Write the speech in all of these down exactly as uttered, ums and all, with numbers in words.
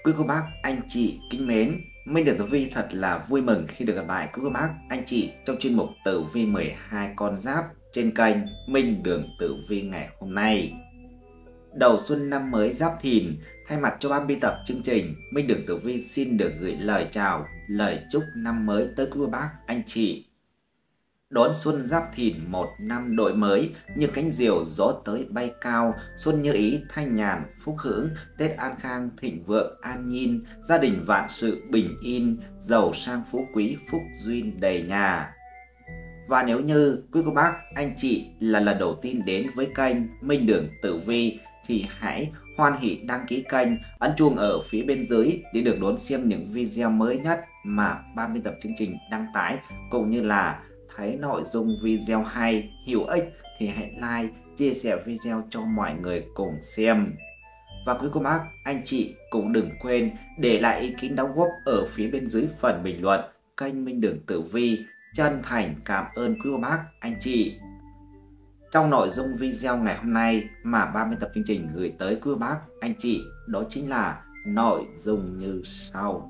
Quý cô bác, anh chị kính mến, Minh Đường Tử Vi thật là vui mừng khi được gặp lại quý cô bác, anh chị trong chuyên mục Tử Vi mười hai con giáp trên kênh Minh Đường Tử Vi ngày hôm nay. Đầu xuân năm mới Giáp Thìn, thay mặt cho ban biên tập chương trình, Minh Đường Tử Vi xin được gửi lời chào, lời chúc năm mới tới quý cô bác, anh chị. Đón xuân Giáp Thìn một năm đổi mới, như cánh diều gió tới bay cao, xuân như ý thanh nhàn phúc hưởng, Tết an khang thịnh vượng an nhiên, gia đình vạn sự bình yên, giàu sang phú quý phúc duyên đầy nhà. Và nếu như quý cô bác, anh chị là lần đầu tiên đến với kênh Minh Đường Tử Vi thì hãy hoan hỷ đăng ký kênh, ấn chuông ở phía bên dưới để được đón xem những video mới nhất mà ban biên tập chương trình đăng tải, cũng như là thấy nội dung video hay, hữu ích thì hãy like, chia sẻ video cho mọi người cùng xem. Và quý cô bác, anh chị cũng đừng quên để lại ý kiến đóng góp ở phía bên dưới phần bình luận kênh Minh Đường Tử Vi. Chân thành cảm ơn quý cô bác, anh chị. Trong nội dung video ngày hôm nay mà ban biên tập chương trình gửi tới quý cô bác, anh chị, đó chính là nội dung như sau.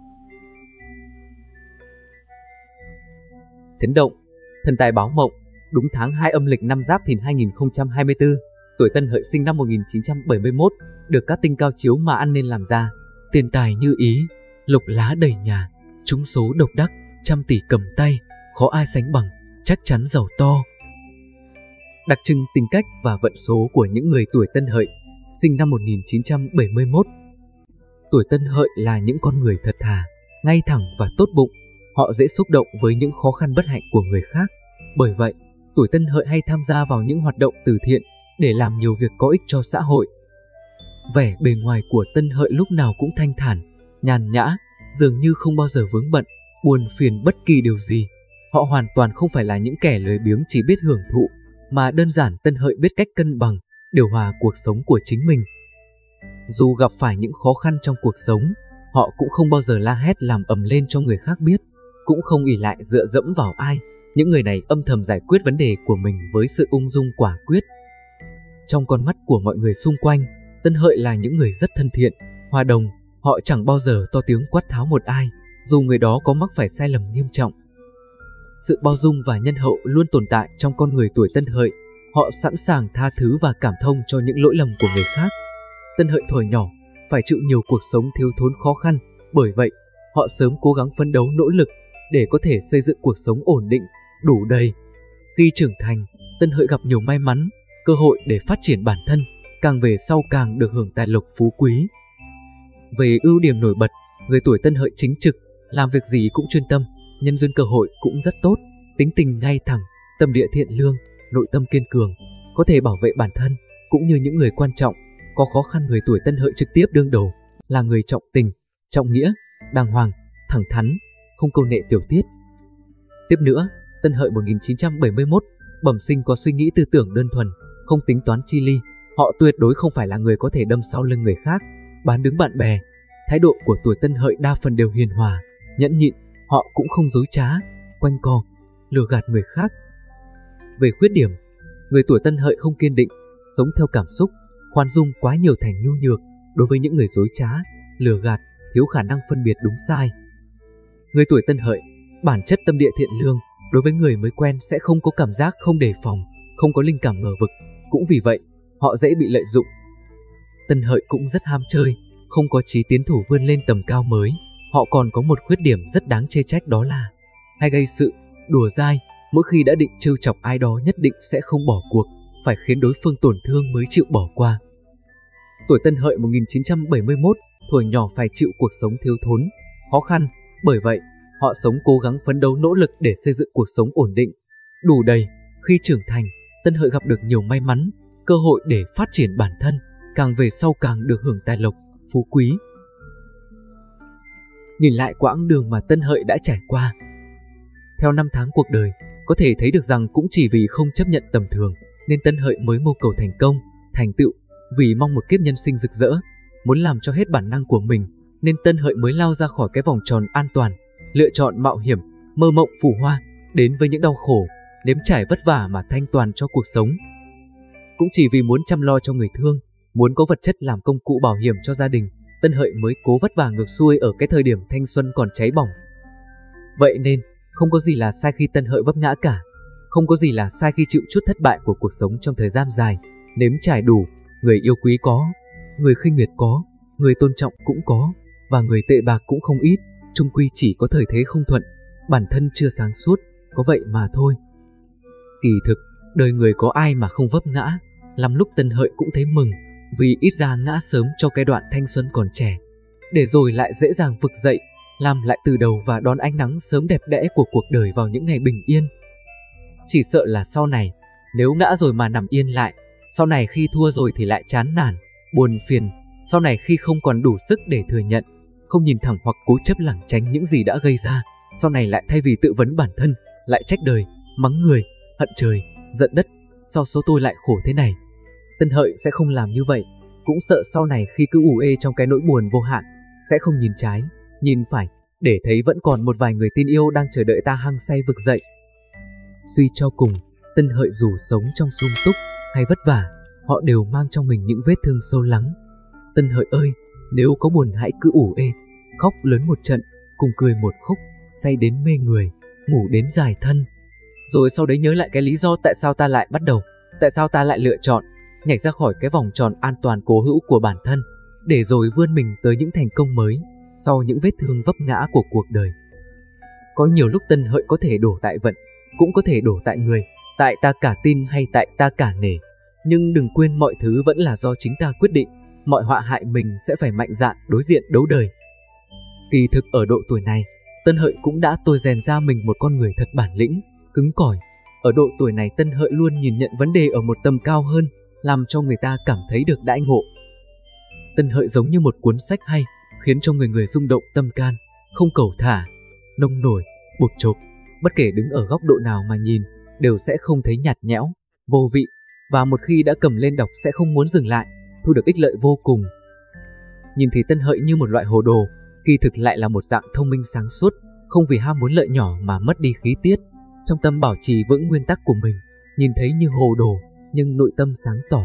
Chấn động, thần tài báo mộng, đúng tháng hai âm lịch năm Giáp Thìn hai nghìn không trăm hai mươi tư, tuổi Tân Hợi sinh năm một nghìn chín trăm bảy mươi mốt, được các tinh cao chiếu mà ăn nên làm ra, tiền tài như ý, lộc lá đầy nhà, trúng số độc đắc, trăm tỷ cầm tay, khó ai sánh bằng, chắc chắn giàu to. Đặc trưng tính cách và vận số của những người tuổi Tân Hợi, sinh năm một nghìn chín trăm bảy mươi mốt. Tuổi Tân Hợi là những con người thật thà, ngay thẳng và tốt bụng. Họ dễ xúc động với những khó khăn bất hạnh của người khác. Bởi vậy, tuổi Tân Hợi hay tham gia vào những hoạt động từ thiện để làm nhiều việc có ích cho xã hội. Vẻ bề ngoài của Tân Hợi lúc nào cũng thanh thản, nhàn nhã, dường như không bao giờ vướng bận, buồn phiền bất kỳ điều gì. Họ hoàn toàn không phải là những kẻ lười biếng chỉ biết hưởng thụ, mà đơn giản Tân Hợi biết cách cân bằng, điều hòa cuộc sống của chính mình. Dù gặp phải những khó khăn trong cuộc sống, họ cũng không bao giờ la hét làm ầm lên cho người khác biết, cũng không ỷ lại dựa dẫm vào ai. Những người này âm thầm giải quyết vấn đề của mình với sự ung dung quả quyết. Trong con mắt của mọi người xung quanh, Tân Hợi là những người rất thân thiện, hòa đồng. Họ chẳng bao giờ to tiếng quát tháo một ai, dù người đó có mắc phải sai lầm nghiêm trọng. Sự bao dung và nhân hậu luôn tồn tại trong con người tuổi Tân Hợi. Họ sẵn sàng tha thứ và cảm thông cho những lỗi lầm của người khác. Tân Hợi thuở nhỏ phải chịu nhiều cuộc sống thiếu thốn khó khăn, bởi vậy họ sớm cố gắng phấn đấu nỗ lực để có thể xây dựng cuộc sống ổn định, đủ đầy. Khi trưởng thành, Tân Hợi gặp nhiều may mắn, cơ hội để phát triển bản thân, càng về sau càng được hưởng tài lộc phú quý. Về ưu điểm nổi bật, người tuổi Tân Hợi chính trực, làm việc gì cũng chuyên tâm, nhân duyên cơ hội cũng rất tốt, tính tình ngay thẳng, tâm địa thiện lương, nội tâm kiên cường, có thể bảo vệ bản thân cũng như những người quan trọng. Có khó khăn người tuổi Tân Hợi trực tiếp đương đầu, là người trọng tình, trọng nghĩa, đàng hoàng, thẳng thắn, không câu nệ tiểu tiết. Tiếp nữa, Tân Hợi một nghìn chín trăm bảy mươi mốt, bẩm sinh có suy nghĩ tư tưởng đơn thuần, không tính toán chi ly. Họ tuyệt đối không phải là người có thể đâm sau lưng người khác, bán đứng bạn bè. Thái độ của tuổi Tân Hợi đa phần đều hiền hòa, nhẫn nhịn. Họ cũng không dối trá, quanh co, lừa gạt người khác. Về khuyết điểm, người tuổi Tân Hợi không kiên định, sống theo cảm xúc, khoan dung quá nhiều thành nhu nhược. Đối với những người dối trá, lừa gạt, thiếu khả năng phân biệt đúng sai. Người tuổi Tân Hợi, bản chất tâm địa thiện lương, đối với người mới quen sẽ không có cảm giác không đề phòng, không có linh cảm ngờ vực, cũng vì vậy, họ dễ bị lợi dụng. Tân Hợi cũng rất ham chơi, không có chí tiến thủ vươn lên tầm cao mới. Họ còn có một khuyết điểm rất đáng chê trách, đó là hay gây sự, đùa dai. Mỗi khi đã định trêu chọc ai đó nhất định sẽ không bỏ cuộc, phải khiến đối phương tổn thương mới chịu bỏ qua. Tuổi Tân Hợi một nghìn chín trăm bảy mươi mốt, tuổi nhỏ phải chịu cuộc sống thiếu thốn, khó khăn, bởi vậy họ sống cố gắng phấn đấu nỗ lực để xây dựng cuộc sống ổn định, đủ đầy. Khi trưởng thành, Tân Hợi gặp được nhiều may mắn, cơ hội để phát triển bản thân, càng về sau càng được hưởng tài lộc, phú quý. Nhìn lại quãng đường mà Tân Hợi đã trải qua, theo năm tháng cuộc đời, có thể thấy được rằng cũng chỉ vì không chấp nhận tầm thường nên Tân Hợi mới mưu cầu thành công, thành tựu. Vì mong một kiếp nhân sinh rực rỡ, muốn làm cho hết bản năng của mình, nên Tân Hợi mới lao ra khỏi cái vòng tròn an toàn, lựa chọn mạo hiểm, mơ mộng phù hoa, đến với những đau khổ, nếm trải vất vả mà thanh toàn cho cuộc sống. Cũng chỉ vì muốn chăm lo cho người thương, muốn có vật chất làm công cụ bảo hiểm cho gia đình, Tân Hợi mới cố vất vả ngược xuôi ở cái thời điểm thanh xuân còn cháy bỏng. Vậy nên, không có gì là sai khi Tân Hợi vấp ngã cả. Không có gì là sai khi chịu chút thất bại của cuộc sống trong thời gian dài, nếm trải đủ, người yêu quý có, người khinh miệt có, người tôn trọng cũng có, và người tệ bạc cũng không ít, chung quy chỉ có thời thế không thuận, bản thân chưa sáng suốt, có vậy mà thôi. Kỳ thực, đời người có ai mà không vấp ngã, lắm lúc Tân Hợi cũng thấy mừng, vì ít ra ngã sớm cho cái đoạn thanh xuân còn trẻ, để rồi lại dễ dàng vực dậy, làm lại từ đầu và đón ánh nắng sớm đẹp đẽ của cuộc đời vào những ngày bình yên. Chỉ sợ là sau này, nếu ngã rồi mà nằm yên lại, sau này khi thua rồi thì lại chán nản, buồn phiền, sau này khi không còn đủ sức để thừa nhận, không nhìn thẳng hoặc cố chấp lảng tránh những gì đã gây ra, sau này lại thay vì tự vấn bản thân, lại trách đời, mắng người, hận trời, giận đất, sao số tôi lại khổ thế này. Tân Hợi sẽ không làm như vậy, cũng sợ sau này khi cứ ù ê trong cái nỗi buồn vô hạn, sẽ không nhìn trái, nhìn phải, để thấy vẫn còn một vài người tin yêu đang chờ đợi ta hăng say vực dậy. Suy cho cùng, Tân Hợi dù sống trong sung túc hay vất vả, họ đều mang trong mình những vết thương sâu lắng. Tân Hợi ơi, nếu có buồn hãy cứ ủ ê, khóc lớn một trận, cùng cười một khúc, say đến mê người, ngủ đến dài thân. Rồi sau đấy nhớ lại cái lý do tại sao ta lại bắt đầu, tại sao ta lại lựa chọn, nhảy ra khỏi cái vòng tròn an toàn cố hữu của bản thân, để rồi vươn mình tới những thành công mới, sau những vết thương vấp ngã của cuộc đời. Có nhiều lúc Tân Hợi có thể đổ tại vận, cũng có thể đổ tại người, tại ta cả tin hay tại ta cả nể. Nhưng đừng quên mọi thứ vẫn là do chính ta quyết định, mọi họa hại mình sẽ phải mạnh dạn đối diện đấu đời. Kỳ thực ở độ tuổi này, Tân Hợi cũng đã tôi rèn ra mình một con người thật bản lĩnh, cứng cỏi. Ở độ tuổi này Tân Hợi luôn nhìn nhận vấn đề ở một tầm cao hơn, làm cho người ta cảm thấy được đãi ngộ. Tân Hợi giống như một cuốn sách hay, khiến cho người người rung động tâm can, không cầu thả, nông nổi, buộc chộp. Bất kể đứng ở góc độ nào mà nhìn, đều sẽ không thấy nhạt nhẽo, vô vị, và một khi đã cầm lên đọc sẽ không muốn dừng lại, thu được ích lợi vô cùng. Nhìn thì Tân Hợi như một loại hồ đồ, kỳ thực lại là một dạng thông minh sáng suốt, không vì ham muốn lợi nhỏ mà mất đi khí tiết, trong tâm bảo trì vững nguyên tắc của mình, nhìn thấy như hồ đồ, nhưng nội tâm sáng tỏ.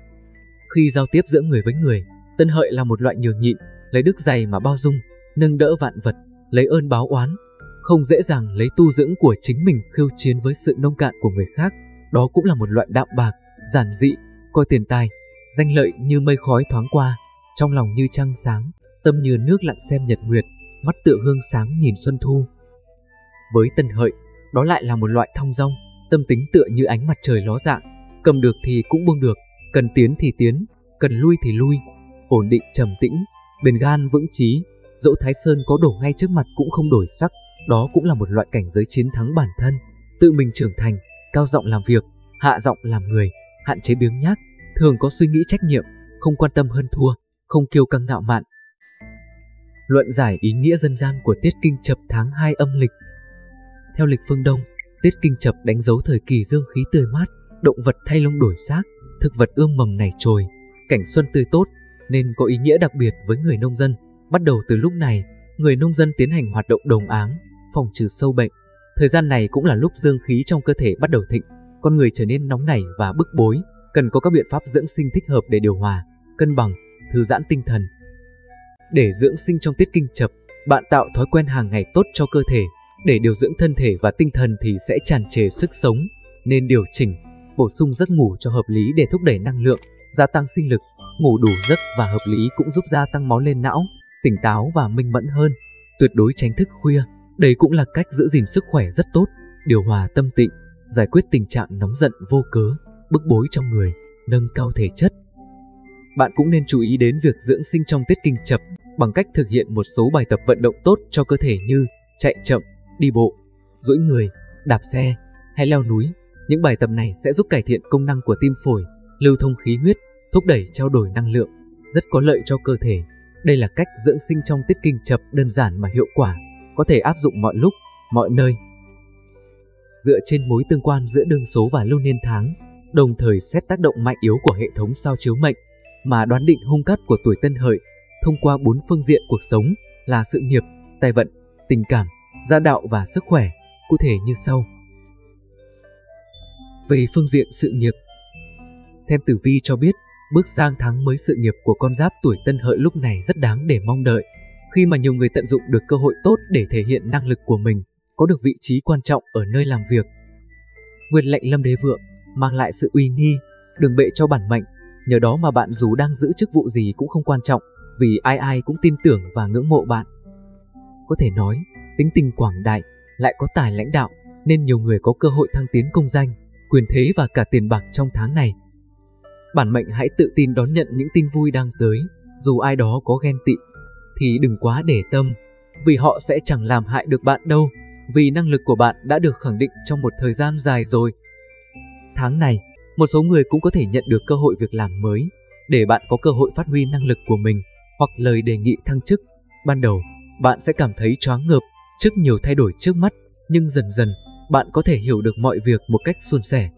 Khi giao tiếp giữa người với người, Tân Hợi là một loại nhường nhịn, lấy đức dày mà bao dung, nâng đỡ vạn vật, lấy ơn báo oán, không dễ dàng lấy tu dưỡng của chính mình khiêu chiến với sự nông cạn của người khác. Đó cũng là một loại đạm bạc, giản dị, coi tiền tài, danh lợi như mây khói thoáng qua, trong lòng như trăng sáng, tâm như nước lặng xem nhật nguyệt, mắt tựa hương sáng nhìn xuân thu. Với Tân Hợi, đó lại là một loại thong dong, tâm tính tựa như ánh mặt trời ló dạng, cầm được thì cũng buông được, cần tiến thì tiến, cần lui thì lui, ổn định trầm tĩnh, bền gan vững chí, dẫu Thái Sơn có đổ ngay trước mặt cũng không đổi sắc. Đó cũng là một loại cảnh giới chiến thắng bản thân, tự mình trưởng thành, cao giọng làm việc, hạ giọng làm người, hạn chế biếng nhác, thường có suy nghĩ trách nhiệm, không quan tâm hơn thua, không kiêu căng ngạo mạn. Luận giải ý nghĩa dân gian của Tiết Kinh Chập tháng hai âm lịch. Theo lịch phương Đông, Tiết Kinh Chập đánh dấu thời kỳ dương khí tươi mát, động vật thay lông đổi xác, thực vật ươm mầm nảy chồi, cảnh xuân tươi tốt, nên có ý nghĩa đặc biệt với người nông dân. Bắt đầu từ lúc này, người nông dân tiến hành hoạt động đồng áng, phòng trừ sâu bệnh. Thời gian này cũng là lúc dương khí trong cơ thể bắt đầu thịnh, con người trở nên nóng nảy và bức bối, cần có các biện pháp dưỡng sinh thích hợp để điều hòa, cân bằng, thư giãn tinh thần. Để dưỡng sinh trong Tiết Kinh Chập, bạn tạo thói quen hàng ngày tốt cho cơ thể, để điều dưỡng thân thể và tinh thần thì sẽ tràn trề sức sống, nên điều chỉnh, bổ sung giấc ngủ cho hợp lý để thúc đẩy năng lượng, gia tăng sinh lực. Ngủ đủ giấc và hợp lý cũng giúp gia tăng máu lên não, tỉnh táo và minh mẫn hơn. Tuyệt đối tránh thức khuya, đây cũng là cách giữ gìn sức khỏe rất tốt, điều hòa tâm tịnh, giải quyết tình trạng nóng giận vô cớ, bức bối trong người, nâng cao thể chất. Bạn cũng nên chú ý đến việc dưỡng sinh trong Tiết Kinh Chập bằng cách thực hiện một số bài tập vận động tốt cho cơ thể như chạy chậm, đi bộ, duỗi người, đạp xe hay leo núi. Những bài tập này sẽ giúp cải thiện công năng của tim phổi, lưu thông khí huyết, thúc đẩy trao đổi năng lượng, rất có lợi cho cơ thể. Đây là cách dưỡng sinh trong Tiết Kinh Chập đơn giản mà hiệu quả, có thể áp dụng mọi lúc, mọi nơi. Dựa trên mối tương quan giữa đương số và lưu niên tháng, đồng thời xét tác động mạnh yếu của hệ thống sao chiếu mệnh, mà đoán định hung cát của tuổi Tân Hợi thông qua bốn phương diện cuộc sống là sự nghiệp, tài vận, tình cảm, gia đạo và sức khỏe, cụ thể như sau. Về phương diện sự nghiệp, xem tử vi cho biết, Bước sang tháng mới, sự nghiệp của con giáp tuổi Tân Hợi lúc này rất đáng để mong đợi, khi mà nhiều người tận dụng được cơ hội tốt để thể hiện năng lực của mình, có được vị trí quan trọng ở nơi làm việc. Nguyệt lệnh Lâm Đế Vượng mang lại sự uy nghi, đường bệ cho bản mệnh, nhờ đó mà bạn dù đang giữ chức vụ gì cũng không quan trọng, vì ai ai cũng tin tưởng và ngưỡng mộ bạn. Có thể nói, tính tình quảng đại, lại có tài lãnh đạo, nên nhiều người có cơ hội thăng tiến công danh, quyền thế và cả tiền bạc trong tháng này. Bản mệnh hãy tự tin đón nhận những tin vui đang tới, dù ai đó có ghen tị, thì đừng quá để tâm, vì họ sẽ chẳng làm hại được bạn đâu, vì năng lực của bạn đã được khẳng định trong một thời gian dài rồi. Tháng này, một số người cũng có thể nhận được cơ hội việc làm mới, để bạn có cơ hội phát huy năng lực của mình, hoặc lời đề nghị thăng chức. Ban đầu, bạn sẽ cảm thấy choáng ngợp trước nhiều thay đổi trước mắt, nhưng dần dần, bạn có thể hiểu được mọi việc một cách suôn sẻ.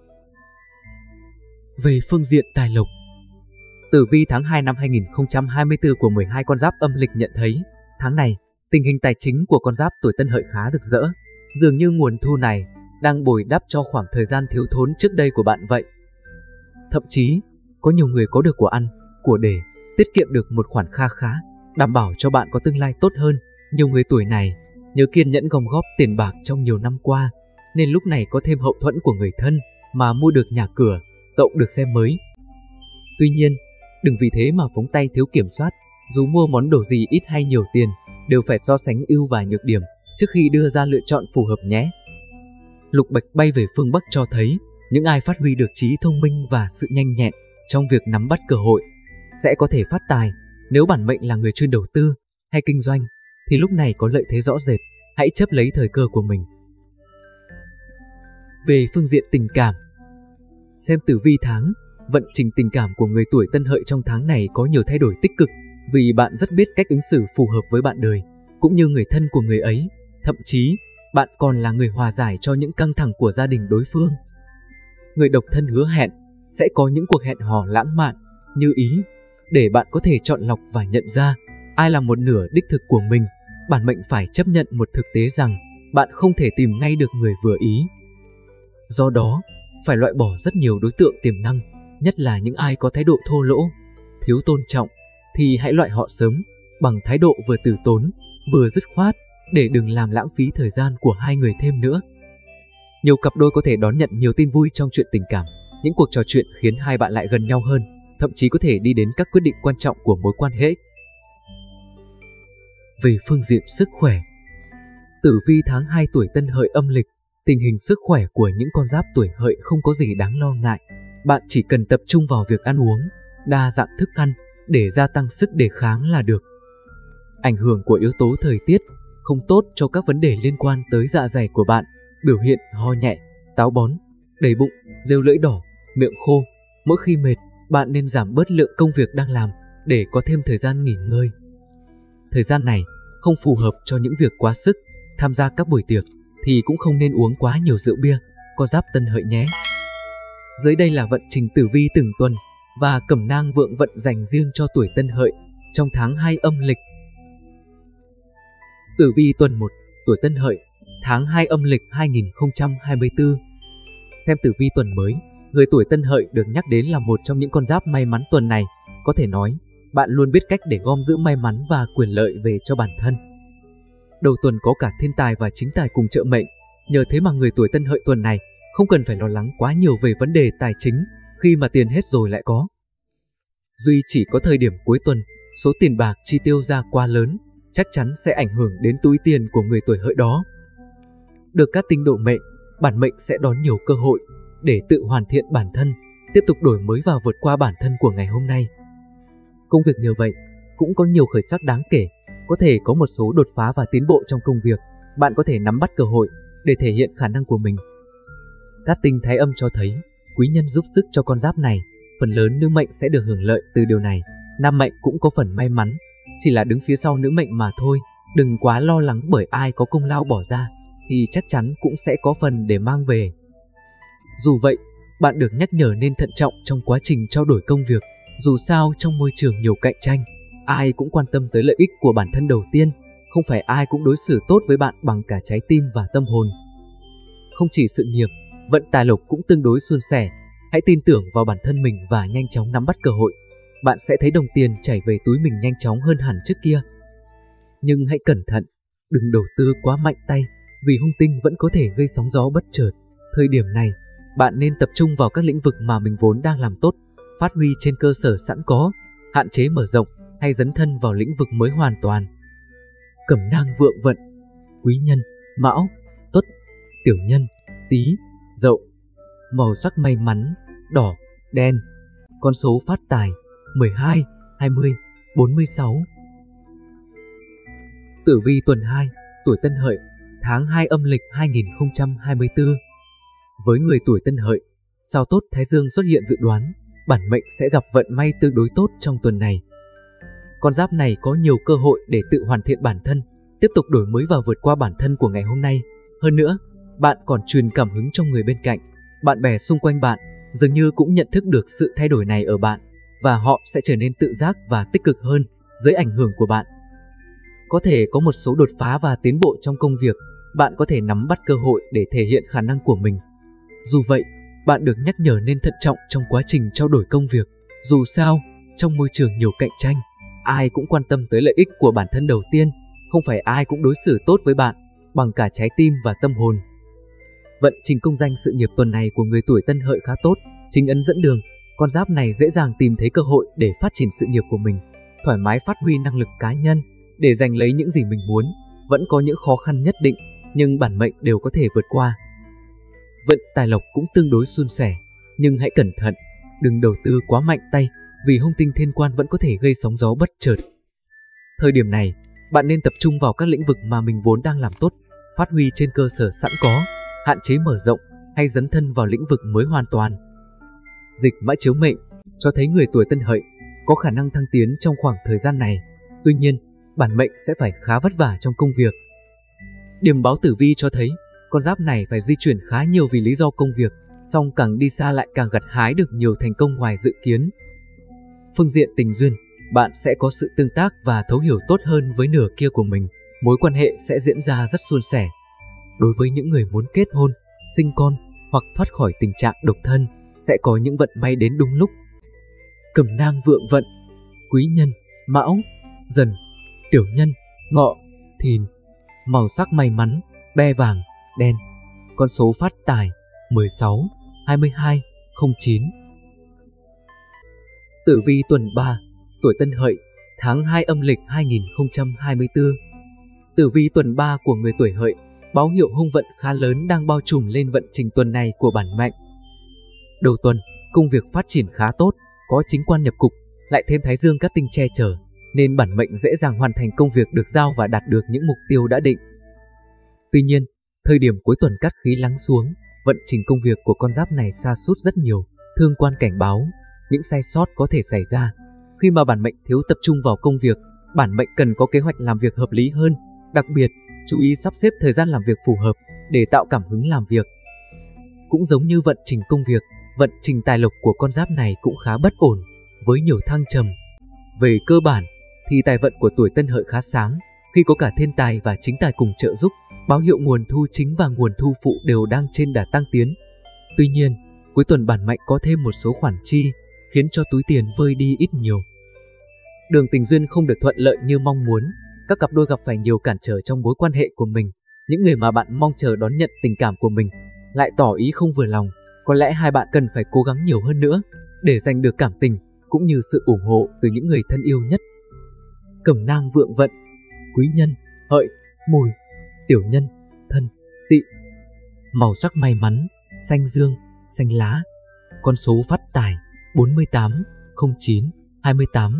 Về phương diện tài lộc, tử vi tháng hai năm hai nghìn không trăm hai mươi tư của mười hai con giáp âm lịch nhận thấy, tháng này, tình hình tài chính của con giáp tuổi Tân Hợi khá rực rỡ, dường như nguồn thu này đang bồi đắp cho khoảng thời gian thiếu thốn trước đây của bạn vậy. Thậm chí, có nhiều người có được của ăn, của để, tiết kiệm được một khoản kha khá, đảm bảo cho bạn có tương lai tốt hơn. Nhiều người tuổi này nhờ kiên nhẫn gom góp tiền bạc trong nhiều năm qua, nên lúc này có thêm hậu thuẫn của người thân mà mua được nhà cửa, tậu được xe mới. Tuy nhiên, đừng vì thế mà phóng tay thiếu kiểm soát, dù mua món đồ gì ít hay nhiều tiền, đều phải so sánh ưu và nhược điểm trước khi đưa ra lựa chọn phù hợp nhé. Lục bạch bay về phương Bắc cho thấy, những ai phát huy được trí thông minh và sự nhanh nhẹn trong việc nắm bắt cơ hội, sẽ có thể phát tài. Nếu bản mệnh là người chuyên đầu tư hay kinh doanh, thì lúc này có lợi thế rõ rệt, hãy chấp lấy thời cơ của mình. Về phương diện tình cảm, xem tử vi tháng, vận trình tình cảm của người tuổi Tân Hợi trong tháng này có nhiều thay đổi tích cực, vì bạn rất biết cách ứng xử phù hợp với bạn đời, cũng như người thân của người ấy. Thậm chí, bạn còn là người hòa giải cho những căng thẳng của gia đình đối phương. Người độc thân hứa hẹn sẽ có những cuộc hẹn hò lãng mạn, như ý, để bạn có thể chọn lọc và nhận ra ai là một nửa đích thực của mình. Bản mệnh phải chấp nhận một thực tế rằng bạn không thể tìm ngay được người vừa ý. Do đó, phải loại bỏ rất nhiều đối tượng tiềm năng, nhất là những ai có thái độ thô lỗ, thiếu tôn trọng, thì hãy loại họ sớm bằng thái độ vừa từ tốn, vừa dứt khoát, để đừng làm lãng phí thời gian của hai người thêm nữa. Nhiều cặp đôi có thể đón nhận nhiều tin vui trong chuyện tình cảm, những cuộc trò chuyện khiến hai bạn lại gần nhau hơn, thậm chí có thể đi đến các quyết định quan trọng của mối quan hệ. Về phương diện sức khỏe, tử vi tháng hai tuổi Tân Hợi âm lịch, tình hình sức khỏe của những con giáp tuổi Hợi không có gì đáng lo ngại. Bạn chỉ cần tập trung vào việc ăn uống, đa dạng thức ăn để gia tăng sức đề kháng là được. Ảnh hưởng của yếu tố thời tiết không tốt cho các vấn đề liên quan tới dạ dày của bạn, biểu hiện ho nhẹ, táo bón, đầy bụng, rêu lưỡi đỏ, miệng khô. Mỗi khi mệt, bạn nên giảm bớt lượng công việc đang làm để có thêm thời gian nghỉ ngơi. Thời gian này không phù hợp cho những việc quá sức, tham gia các buổi tiệc thì cũng không nên uống quá nhiều rượu bia, con giáp Tân Hợi nhé. Dưới đây là vận trình tử vi từng tuần và cẩm nang vượng vận dành riêng cho tuổi Tân Hợi trong tháng hai âm lịch. Tử vi tuần một, tuổi Tân Hợi, tháng hai âm lịch hai nghìn không trăm hai mươi tư. Xem tử vi tuần mới, người tuổi Tân Hợi được nhắc đến là một trong những con giáp may mắn tuần này. Có thể nói, bạn luôn biết cách để gom giữ may mắn và quyền lợi về cho bản thân. Đầu tuần có cả thiên tài và chính tài cùng trợ mệnh, nhờ thế mà người tuổi Tân Hợi tuần này không cần phải lo lắng quá nhiều về vấn đề tài chính, khi mà tiền hết rồi lại có. Duy chỉ có thời điểm cuối tuần, số tiền bạc chi tiêu ra quá lớn, chắc chắn sẽ ảnh hưởng đến túi tiền của người tuổi Hợi đó. Được các tinh độ mệnh, bản mệnh sẽ đón nhiều cơ hội để tự hoàn thiện bản thân, tiếp tục đổi mới và vượt qua bản thân của ngày hôm nay. Công việc nhờ vậy cũng có nhiều khởi sắc đáng kể, có thể có một số đột phá và tiến bộ trong công việc. Bạn có thể nắm bắt cơ hội để thể hiện khả năng của mình. Các tinh thái âm cho thấy quý nhân giúp sức cho con giáp này, phần lớn nữ mệnh sẽ được hưởng lợi từ điều này. Nam mệnh cũng có phần may mắn, chỉ là đứng phía sau nữ mệnh mà thôi. Đừng quá lo lắng, bởi ai có công lao bỏ ra thì chắc chắn cũng sẽ có phần để mang về. Dù vậy, bạn được nhắc nhở nên thận trọng trong quá trình trao đổi công việc. Dù sao trong môi trường nhiều cạnh tranh, ai cũng quan tâm tới lợi ích của bản thân đầu tiên. Không phải ai cũng đối xử tốt với bạn bằng cả trái tim và tâm hồn. Không chỉ sự nghiệp, vận tài lộc cũng tương đối suôn sẻ. Hãy tin tưởng vào bản thân mình và nhanh chóng nắm bắt cơ hội. Bạn sẽ thấy đồng tiền chảy về túi mình nhanh chóng hơn hẳn trước kia. Nhưng hãy cẩn thận, đừng đầu tư quá mạnh tay, vì hung tinh vẫn có thể gây sóng gió bất chợt. Thời điểm này, bạn nên tập trung vào các lĩnh vực mà mình vốn đang làm tốt, phát huy trên cơ sở sẵn có, hạn chế mở rộng hay dấn thân vào lĩnh vực mới hoàn toàn. Cẩm nang vượng vận, quý nhân, Mão, Tuất, tiểu nhân, Tý, Dậu. Màu sắc may mắn, đỏ, đen. Con số phát tài, mười hai, hai mươi, bốn mươi sáu. Tử vi tuần hai, tuổi Tân Hợi, tháng hai âm lịch hai nghìn không trăm hai mươi tư. Với người tuổi Tân Hợi, sao tốt Thái Dương xuất hiện dự đoán, bản mệnh sẽ gặp vận may tương đối tốt trong tuần này. Con giáp này có nhiều cơ hội để tự hoàn thiện bản thân, tiếp tục đổi mới và vượt qua bản thân của ngày hôm nay. Hơn nữa, bạn còn truyền cảm hứng cho người bên cạnh. Bạn bè xung quanh bạn dường như cũng nhận thức được sự thay đổi này ở bạn, và họ sẽ trở nên tự giác và tích cực hơn dưới ảnh hưởng của bạn. Có thể có một số đột phá và tiến bộ trong công việc, bạn có thể nắm bắt cơ hội để thể hiện khả năng của mình. Dù vậy, bạn được nhắc nhở nên thận trọng trong quá trình trao đổi công việc. Dù sao, trong môi trường nhiều cạnh tranh, ai cũng quan tâm tới lợi ích của bản thân đầu tiên, không phải ai cũng đối xử tốt với bạn bằng cả trái tim và tâm hồn. Vận trình công danh sự nghiệp tuần này của người tuổi Tân Hợi khá tốt, chính ấn dẫn đường, con giáp này dễ dàng tìm thấy cơ hội để phát triển sự nghiệp của mình, thoải mái phát huy năng lực cá nhân để giành lấy những gì mình muốn. Vẫn có những khó khăn nhất định, nhưng bản mệnh đều có thể vượt qua. Vận tài lộc cũng tương đối suôn sẻ, nhưng hãy cẩn thận, đừng đầu tư quá mạnh tay, vì hung tinh thiên quan vẫn có thể gây sóng gió bất chợt. Thời điểm này, bạn nên tập trung vào các lĩnh vực mà mình vốn đang làm tốt, phát huy trên cơ sở sẵn có, hạn chế mở rộng hay dấn thân vào lĩnh vực mới hoàn toàn. Dịch mã chiếu mệnh cho thấy người tuổi Tân Hợi có khả năng thăng tiến trong khoảng thời gian này. Tuy nhiên, bản mệnh sẽ phải khá vất vả trong công việc. Điểm báo tử vi cho thấy con giáp này phải di chuyển khá nhiều vì lý do công việc, song càng đi xa lại càng gặt hái được nhiều thành công ngoài dự kiến. Phương diện tình duyên, bạn sẽ có sự tương tác và thấu hiểu tốt hơn với nửa kia của mình. Mối quan hệ sẽ diễn ra rất suôn sẻ. Đối với những người muốn kết hôn, sinh con hoặc thoát khỏi tình trạng độc thân, sẽ có những vận may đến đúng lúc. Cẩm nang vượng vận, quý nhân, Mão, Dần, tiểu nhân, Ngọ, Thìn. Màu sắc may mắn, be vàng, đen. Con số phát tài, mười sáu, hai mươi hai, không chín. Tử vi tuần ba, tuổi Tân Hợi, tháng hai âm lịch hai nghìn không trăm hai mươi tư. Tử vi tuần ba của người tuổi Hợi báo hiệu hung vận khá lớn đang bao trùm lên vận trình tuần này của bản mệnh. Đầu tuần, công việc phát triển khá tốt, có chính quan nhập cục, lại thêm Thái Dương cát tinh che chở, nên bản mệnh dễ dàng hoàn thành công việc được giao và đạt được những mục tiêu đã định. Tuy nhiên, thời điểm cuối tuần cát khí lắng xuống, vận trình công việc của con giáp này sa sút rất nhiều. Thương quan cảnh báo, những sai sót có thể xảy ra. Khi mà bản mệnh thiếu tập trung vào công việc, bản mệnh cần có kế hoạch làm việc hợp lý hơn, đặc biệt chú ý sắp xếp thời gian làm việc phù hợp để tạo cảm hứng làm việc. Cũng giống như vận trình công việc, vận trình tài lộc của con giáp này cũng khá bất ổn, với nhiều thăng trầm. Về cơ bản thì tài vận của tuổi Tân Hợi khá sáng, khi có cả thiên tài và chính tài cùng trợ giúp, báo hiệu nguồn thu chính và nguồn thu phụ đều đang trên đà tăng tiến. Tuy nhiên, cuối tuần bản mệnh có thêm một số khoản chi, khiến cho túi tiền vơi đi ít nhiều. Đường tình duyên không được thuận lợi như mong muốn, các cặp đôi gặp phải nhiều cản trở trong mối quan hệ của mình. Những người mà bạn mong chờ đón nhận tình cảm của mình lại tỏ ý không vừa lòng. Có lẽ hai bạn cần phải cố gắng nhiều hơn nữa để giành được cảm tình cũng như sự ủng hộ từ những người thân yêu nhất. Cẩm nang vượng vận, quý nhân, Hợi, Mùi, tiểu nhân, Thân, Tỵ. Màu sắc may mắn, xanh dương, xanh lá. Con số phát tài, bốn mươi tám, không chín, hai mươi tám.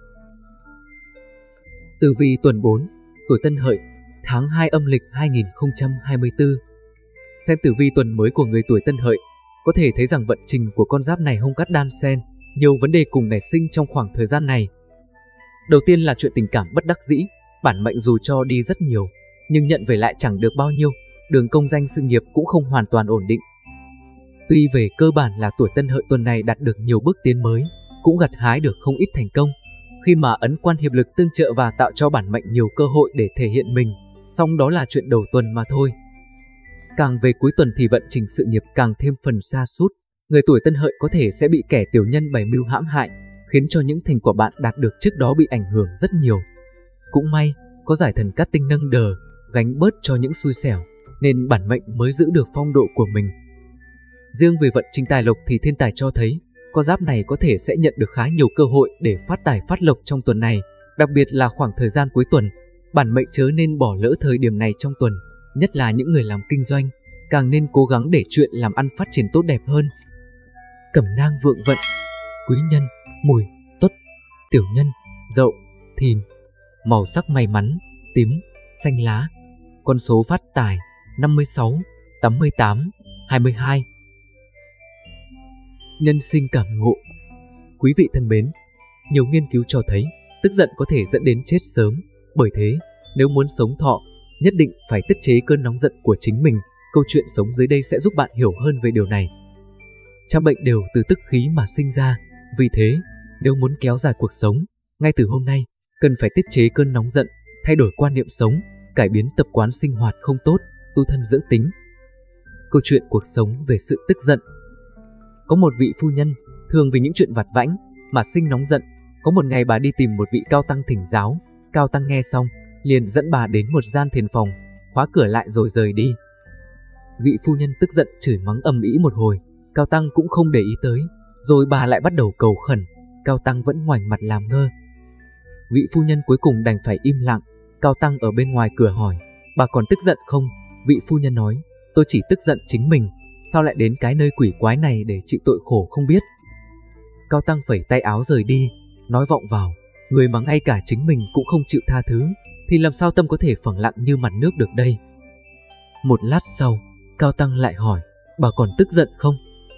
Tử vi tuần bốn, tuổi Tân Hợi, tháng hai âm lịch hai nghìn không trăm hai mươi tư. Xem tử vi tuần mới của người tuổi Tân Hợi, có thể thấy rằng vận trình của con giáp này hung cát đan xen, nhiều vấn đề cùng nảy sinh trong khoảng thời gian này. Đầu tiên là chuyện tình cảm bất đắc dĩ, bản mệnh dù cho đi rất nhiều, nhưng nhận về lại chẳng được bao nhiêu, đường công danh sự nghiệp cũng không hoàn toàn ổn định. Tuy về cơ bản là tuổi Tân Hợi tuần này đạt được nhiều bước tiến mới, cũng gặt hái được không ít thành công, khi mà ấn quan hiệp lực tương trợ và tạo cho bản mệnh nhiều cơ hội để thể hiện mình, song đó là chuyện đầu tuần mà thôi. Càng về cuối tuần thì vận trình sự nghiệp càng thêm phần sa sút, Người tuổi Tân Hợi có thể sẽ bị kẻ tiểu nhân bày mưu hãm hại, khiến cho những thành quả bạn đạt được trước đó bị ảnh hưởng rất nhiều. Cũng may, có giải thần cát tinh nâng đờ, gánh bớt cho những xui xẻo, nên bản mệnh mới giữ được phong độ của mình. Riêng về vận trình tài lộc thì thiên tài cho thấy, con giáp này có thể sẽ nhận được khá nhiều cơ hội để phát tài phát lộc trong tuần này, đặc biệt là khoảng thời gian cuối tuần. Bản mệnh chớ nên bỏ lỡ thời điểm này trong tuần, nhất là những người làm kinh doanh, càng nên cố gắng để chuyện làm ăn phát triển tốt đẹp hơn. Cẩm nang vượng vận: Quý Nhân, Mùi, Tuất, Tiểu Nhân, Dậu, Thìn. Màu sắc may mắn: tím, xanh lá. Con số phát tài: năm mươi sáu, tám mươi tám, hai mươi hai. Nhân sinh cảm ngộ: Quý vị thân mến, nhiều nghiên cứu cho thấy tức giận có thể dẫn đến chết sớm. Bởi thế, nếu muốn sống thọ, nhất định phải tiết chế cơn nóng giận của chính mình. Câu chuyện sống dưới đây sẽ giúp bạn hiểu hơn về điều này. Trăm bệnh đều từ tức khí mà sinh ra. Vì thế, nếu muốn kéo dài cuộc sống, ngay từ hôm nay, cần phải tiết chế cơn nóng giận, thay đổi quan niệm sống, cải biến tập quán sinh hoạt không tốt, tu thân dưỡng tính. Câu chuyện cuộc sống về sự tức giận. Có một vị phu nhân, thường vì những chuyện vặt vãnh mà sinh nóng giận. Có một ngày bà đi tìm một vị cao tăng thỉnh giáo. Cao tăng nghe xong, liền dẫn bà đến một gian thiền phòng, khóa cửa lại rồi rời đi. Vị phu nhân tức giận chửi mắng ầm ĩ một hồi, Cao tăng cũng không để ý tới. Rồi bà lại bắt đầu cầu khẩn, Cao tăng vẫn ngoảnh mặt làm ngơ. Vị phu nhân cuối cùng đành phải im lặng. Cao tăng ở bên ngoài cửa hỏi, bà còn tức giận không? Vị phu nhân nói, tôi chỉ tức giận chính mình, sao lại đến cái nơi quỷ quái này để chịu tội khổ không biết. Cao tăng phẩy tay áo rời đi, nói vọng vào, người mà ngay cả chính mình cũng không chịu tha thứ, thì làm sao tâm có thể phẳng lặng như mặt nước được đây. Một lát sau, Cao tăng lại hỏi, bà còn tức giận không?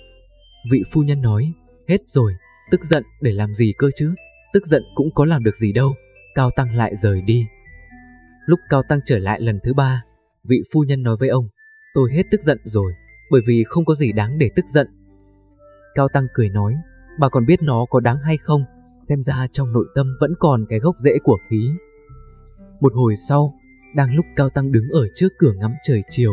Vị phu nhân nói, hết rồi, tức giận để làm gì cơ chứ, tức giận cũng có làm được gì đâu. Cao tăng lại rời đi. Lúc Cao tăng trở lại lần thứ ba, vị phu nhân nói với ông, tôi hết tức giận rồi, bởi vì không có gì đáng để tức giận. Cao tăng cười nói, bà còn biết nó có đáng hay không, xem ra trong nội tâm vẫn còn cái gốc rễ của khí. Một hồi sau, đang lúc Cao tăng đứng ở trước cửa ngắm trời chiều,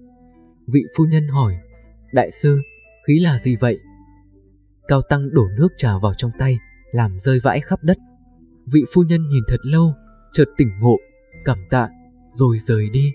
vị phu nhân hỏi, đại sư, khí là gì vậy? Cao tăng đổ nước trà vào trong tay, làm rơi vãi khắp đất. Vị phu nhân nhìn thật lâu, chợt tỉnh ngộ, cảm tạ, rồi rời đi.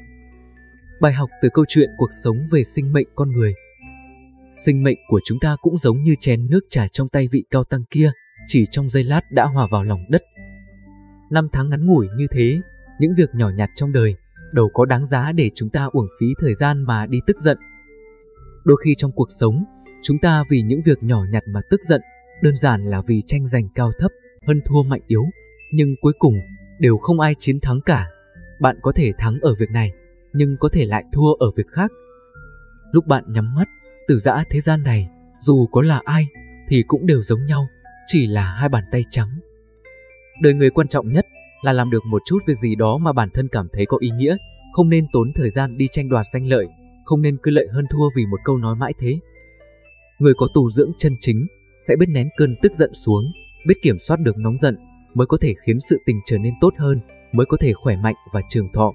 Bài học từ câu chuyện cuộc sống về sinh mệnh con người. Sinh mệnh của chúng ta cũng giống như chén nước trà trong tay vị cao tăng kia, chỉ trong giây lát đã hòa vào lòng đất. Năm tháng ngắn ngủi như thế, những việc nhỏ nhặt trong đời đâu có đáng giá để chúng ta uổng phí thời gian mà đi tức giận. Đôi khi trong cuộc sống, chúng ta vì những việc nhỏ nhặt mà tức giận, đơn giản là vì tranh giành cao thấp, hơn thua mạnh yếu, nhưng cuối cùng đều không ai chiến thắng cả. Bạn có thể thắng ở việc này, nhưng có thể lại thua ở việc khác. Lúc bạn nhắm mắt, từ giã thế gian này, dù có là ai, thì cũng đều giống nhau, chỉ là hai bàn tay trắng. Đời người quan trọng nhất là làm được một chút việc gì đó mà bản thân cảm thấy có ý nghĩa, không nên tốn thời gian đi tranh đoạt danh lợi, không nên cứ lợi hơn thua vì một câu nói mãi thế. Người có tu dưỡng chân chính sẽ biết nén cơn tức giận xuống, biết kiểm soát được nóng giận, mới có thể khiến sự tình trở nên tốt hơn, mới có thể khỏe mạnh và trường thọ.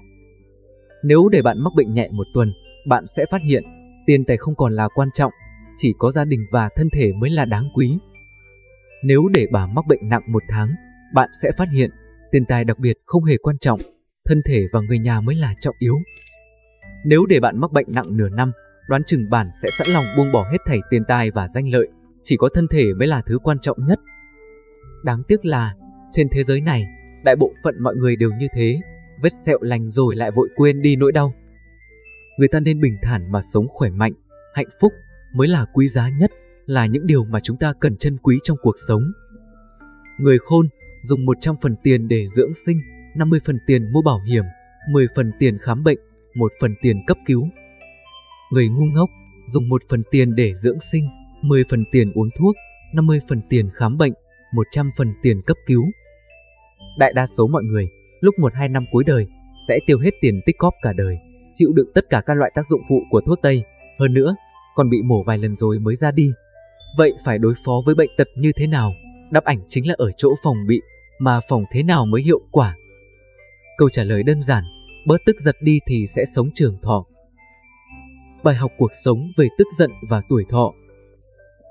Nếu để bạn mắc bệnh nhẹ một tuần, bạn sẽ phát hiện tiền tài không còn là quan trọng, chỉ có gia đình và thân thể mới là đáng quý. Nếu để bà mắc bệnh nặng một tháng, bạn sẽ phát hiện tiền tài đặc biệt không hề quan trọng, thân thể và người nhà mới là trọng yếu. Nếu để bạn mắc bệnh nặng nửa năm, đoán chừng bạn sẽ sẵn lòng buông bỏ hết thảy tiền tài và danh lợi, chỉ có thân thể mới là thứ quan trọng nhất. Đáng tiếc là, trên thế giới này, đại bộ phận mọi người đều như thế, vết sẹo lành rồi lại vội quên đi nỗi đau. Người ta nên bình thản mà sống khỏe mạnh, hạnh phúc mới là quý giá nhất, là những điều mà chúng ta cần trân quý trong cuộc sống. Người khôn dùng một trăm phần tiền để dưỡng sinh, năm mươi phần tiền mua bảo hiểm, mười phần tiền khám bệnh, một phần tiền cấp cứu. Người ngu ngốc dùng một phần tiền để dưỡng sinh, mười phần tiền uống thuốc, năm mươi phần tiền khám bệnh, một trăm phần tiền cấp cứu. Đại đa số mọi người, lúc một hai năm cuối đời, sẽ tiêu hết tiền tích cóp cả đời, chịu đựng tất cả các loại tác dụng phụ của thuốc tây, hơn nữa, còn bị mổ vài lần rồi mới ra đi. Vậy phải đối phó với bệnh tật như thế nào? Đáp ảnh chính là ở chỗ phòng bị, mà phòng thế nào mới hiệu quả? Câu trả lời đơn giản, bớt tức giận đi thì sẽ sống trường thọ. Bài học cuộc sống về tức giận và tuổi thọ.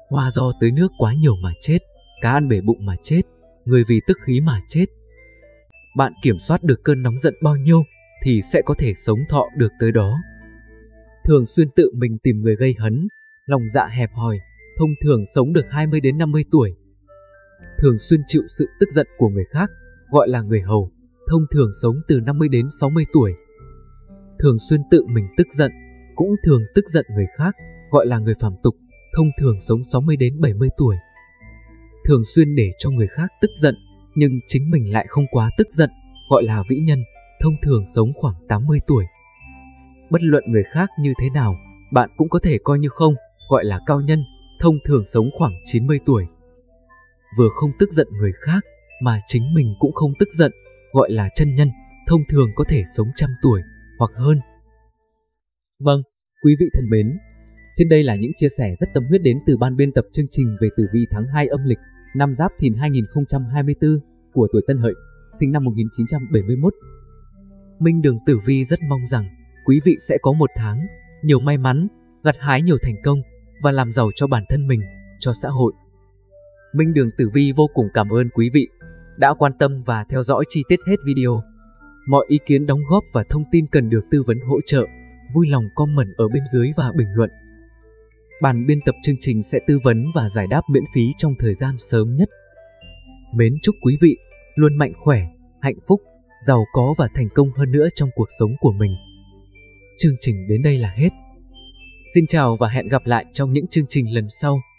Hoa do tưới nước quá nhiều mà chết, cá ăn bể bụng mà chết, người vì tức khí mà chết. Bạn kiểm soát được cơn nóng giận bao nhiêu thì sẽ có thể sống thọ được tới đó. Thường xuyên tự mình tìm người gây hấn, lòng dạ hẹp hòi, thông thường sống được hai mươi đến năm mươi tuổi. Thường xuyên chịu sự tức giận của người khác, gọi là người hầu, thông thường sống từ năm mươi đến sáu mươi tuổi. Thường xuyên tự mình tức giận, cũng thường tức giận người khác, gọi là người phàm tục, thông thường sống sáu mươi đến bảy mươi tuổi. Thường xuyên để cho người khác tức giận, nhưng chính mình lại không quá tức giận, gọi là vĩ nhân, thông thường sống khoảng tám mươi tuổi. Bất luận người khác như thế nào, bạn cũng có thể coi như không, gọi là cao nhân, thông thường sống khoảng chín mươi tuổi. Vừa không tức giận người khác, mà chính mình cũng không tức giận, gọi là chân nhân, thông thường có thể sống trăm tuổi, hoặc hơn. Vâng, quý vị thân mến, trên đây là những chia sẻ rất tâm huyết đến từ ban biên tập chương trình về tử vi tháng hai âm lịch năm Giáp Thìn hai nghìn không trăm hai mươi tư của tuổi Tân Hợi, sinh năm một nghìn chín trăm bảy mươi mốt. Minh Đường Tử Vi rất mong rằng quý vị sẽ có một tháng nhiều may mắn, gặt hái nhiều thành công và làm giàu cho bản thân mình, cho xã hội. Minh Đường Tử Vi vô cùng cảm ơn quý vị đã quan tâm và theo dõi chi tiết hết video. Mọi ý kiến đóng góp và thông tin cần được tư vấn hỗ trợ, vui lòng comment ở bên dưới và bình luận. Ban biên tập chương trình sẽ tư vấn và giải đáp miễn phí trong thời gian sớm nhất. Mến chúc quý vị luôn mạnh khỏe, hạnh phúc, giàu có và thành công hơn nữa trong cuộc sống của mình. Chương trình đến đây là hết. Xin chào và hẹn gặp lại trong những chương trình lần sau.